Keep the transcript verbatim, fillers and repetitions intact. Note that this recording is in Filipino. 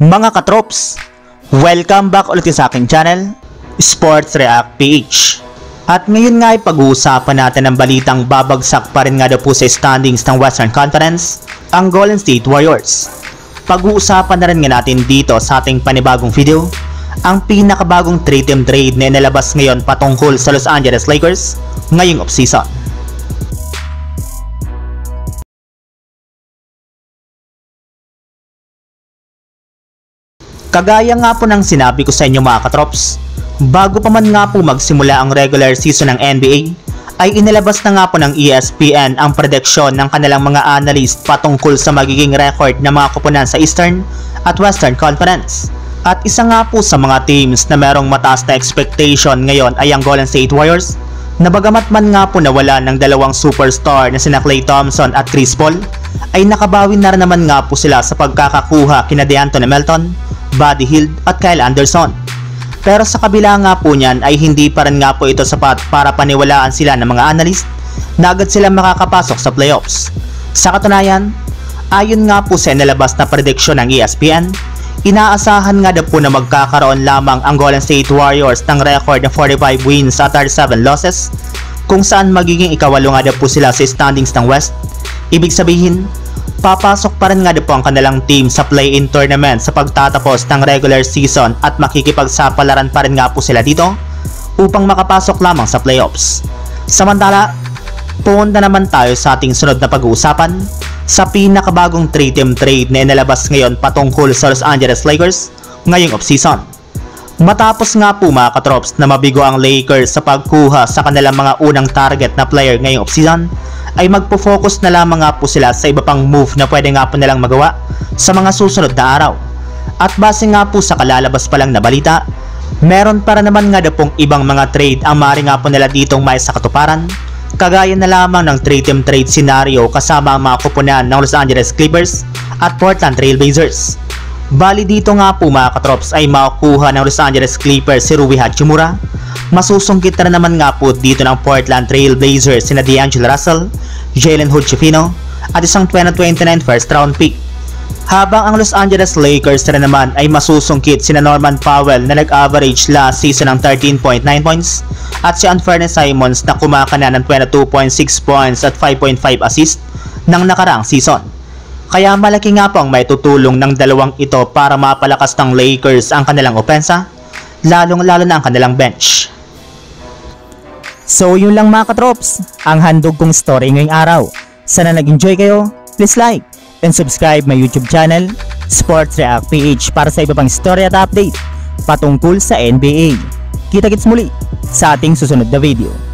Mga katrops, welcome back ulit sa aking channel, Sports React P H. At ngayon nga ay pag-uusapan natin ang balitang babagsak pa rin nga daw po sa standings ng Western Conference, ang Golden State Warriors. Pag-uusapan na rin nga natin dito sa ating panibagong video, ang pinakabagong three-team trade na inalabas ngayon patungkol sa Los Angeles Lakers ngayong offseason. Kagaya nga po ng sinabi ko sa inyo mga katrops, bago pa man nga po magsimula ang regular season ng N B A, ay inilabas na nga po ng E S P N ang prediksyon ng kanilang mga analyst patungkol sa magiging record ng mga koponan sa Eastern at Western Conference. At isa nga po sa mga teams na merong mataas na expectation ngayon ay ang Golden State Warriors, na bagamat man nga po nawala ng dalawang superstar na sina Klay Thompson at Chris Paul, ay nakabawi na rin naman nga po sila sa pagkakakuha kina DeAnthony Melton, Buddy Hield at Kyle Anderson. Pero sa kabila nga po niyan ay hindi pa rin nga po ito sapat para paniwalaan sila ng mga analyst na agad sila makakapasok sa playoffs. Sa katunayan, ayon nga po sa inilabas na prediction ng E S P N, inaasahan nga daw po na magkakaroon lamang ang Golden State Warriors ng record na forty-five wins at thirty-seven losses, kung saan magiging ikawalo nga daw po sila sa standings ng West. Ibig sabihin, papasok pa rin nga daw po ang kanilang team sa play-in tournament sa pagtatapos ng regular season at makikipagsapalaran pa rin nga po sila dito upang makapasok lamang sa playoffs. Samantala, punta naman tayo sa ating sunod na pag-uusapan sa pinakabagong three-team trade na inalabas ngayon patungkol sa Los Angeles Lakers ngayong offseason. Matapos nga po mga katrops na mabigo ang Lakers sa pagkuha sa kanilang mga unang target na player ngayong offseason, ay magpo-focus na lamang nga po sila sa iba pang move na pwede nga po nilang magawa sa mga susunod na araw. At base nga po sa kalalabas pa lang na balita, meron para naman nga daw pong ibang mga trade ang maaari nga po nila ditong may sa katuparan, kagaya na lamang ng three-team trade scenario kasama ang mga koponan ng Los Angeles Clippers at Portland Trail Blazers. Bali dito nga po mga katrops ay makukuha ng Los Angeles Clippers si Rui Hachimura. Masusungkit na naman nga po dito ng Portland Trail Blazers sina D'Angelo Russell, Jalen Hood-Schifino at isang twenty twenty-nine first round pick. Habang ang Los Angeles Lakers na naman ay masusungkit sina Norman Powell na nag-average last season ng thirteen point nine points at si Anfernee Simons na kumakana ng twenty-two point six points at five point five assists ng nakaraang season. Kaya malaki nga po ang may tutulong ng dalawang ito para mapalakas ng Lakers ang kanilang opensa, lalong-lalo na ang kanilang bench. So yun lang mga katrops, ang handog kong story ngayong araw. Sana nag-enjoy kayo, please like and subscribe my YouTube channel, Sports React P H, para sa iba pang story at update patungkol sa N B A. Kita-kits muli sa ating susunod na video.